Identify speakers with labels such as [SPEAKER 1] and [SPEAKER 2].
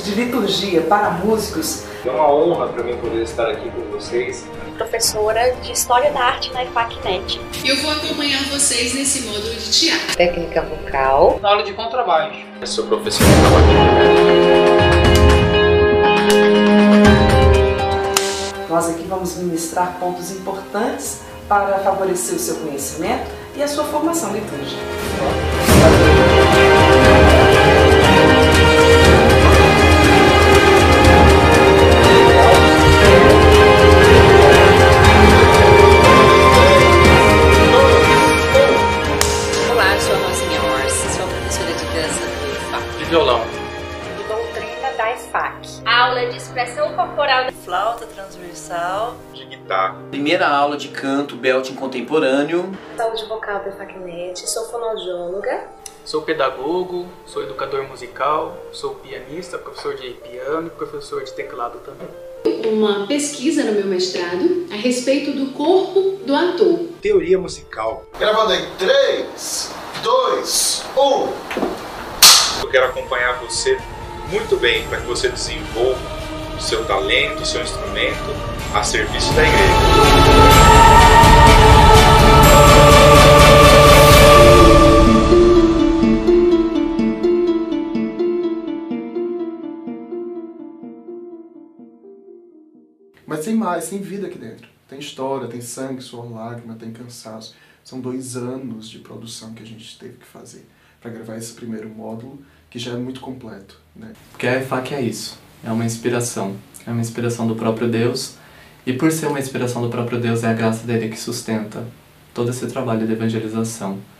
[SPEAKER 1] de liturgia para músicos.
[SPEAKER 2] É uma honra para mim poder estar aqui com vocês.
[SPEAKER 3] Professora de História da Arte na IFAC-NET.
[SPEAKER 4] Eu vou acompanhar vocês nesse módulo de teatro.
[SPEAKER 5] Técnica vocal.
[SPEAKER 2] Na aula de contrabaixo. Eu sou professor de trabalho.
[SPEAKER 1] Nós aqui vamos ministrar pontos importantes para favorecer o seu conhecimento e a sua formação litúrgica.
[SPEAKER 5] Olá, sou a Rosinha Orsi, sou professora de dança do IFAC.
[SPEAKER 2] De violão.
[SPEAKER 3] De doutrina da IFAC. Aula de expressão corporal.
[SPEAKER 5] Flauta transversal.
[SPEAKER 2] De guitarra.
[SPEAKER 6] Primeira aula de canto, belting contemporâneo.
[SPEAKER 3] Aula de vocal da IFAC-NET. Sou fonoaudióloga.
[SPEAKER 7] Sou pedagogo, sou educador musical, sou pianista, professor de piano e professor de teclado também.
[SPEAKER 4] Uma pesquisa no meu mestrado a respeito do corpo do ator.
[SPEAKER 2] Teoria musical.
[SPEAKER 8] Gravando em 3, 2, 1.
[SPEAKER 2] Eu quero acompanhar você muito bem para que você desenvolva o seu talento, o seu instrumento a serviço da igreja.
[SPEAKER 9] Mas tem mais, tem vida aqui dentro. Tem história, tem sangue, suor, lágrima, tem cansaço. São 2 anos de produção que a gente teve que fazer para gravar esse primeiro módulo, que já é muito completo, né?
[SPEAKER 10] Porque a IFAC é isso, é uma inspiração do próprio Deus, e por ser uma inspiração do próprio Deus é a graça dele que sustenta todo esse trabalho de evangelização.